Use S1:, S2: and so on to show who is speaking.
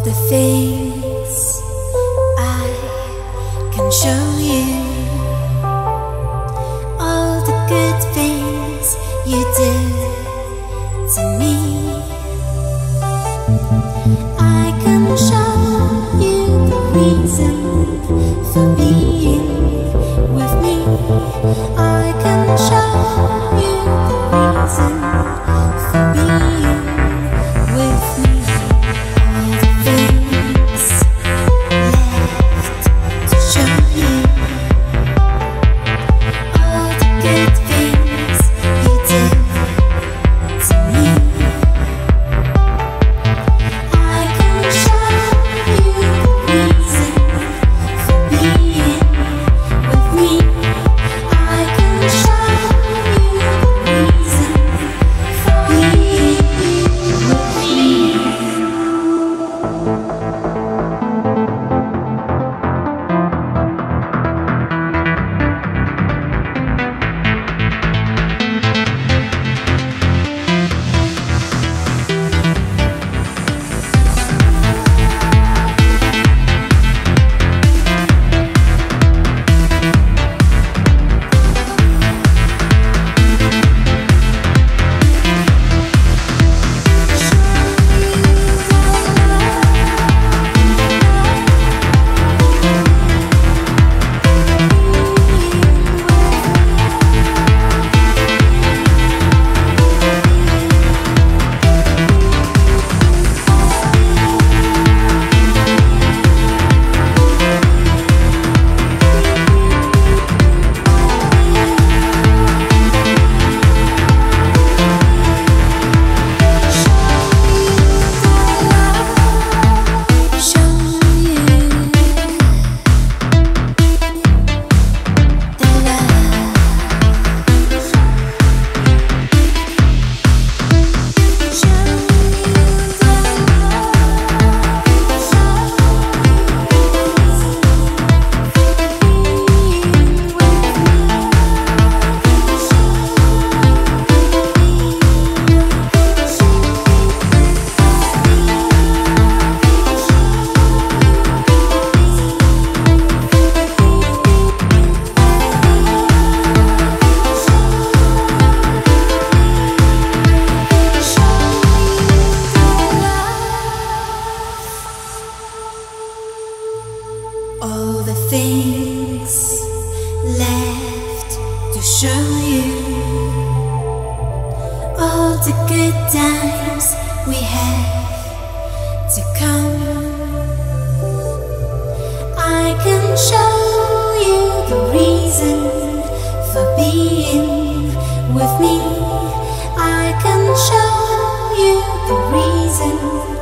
S1: the things I can show you, all the good things you do to me. I can show you the reason for being with me. I can show you the reason for being with me. All the things left to show you, all the good things you do to me. I can show you the reason for being with me. I can show you the reason for being with me. All the things left to show you, all the good times we have to come. I can show you the reason for being with me. I can show you the reason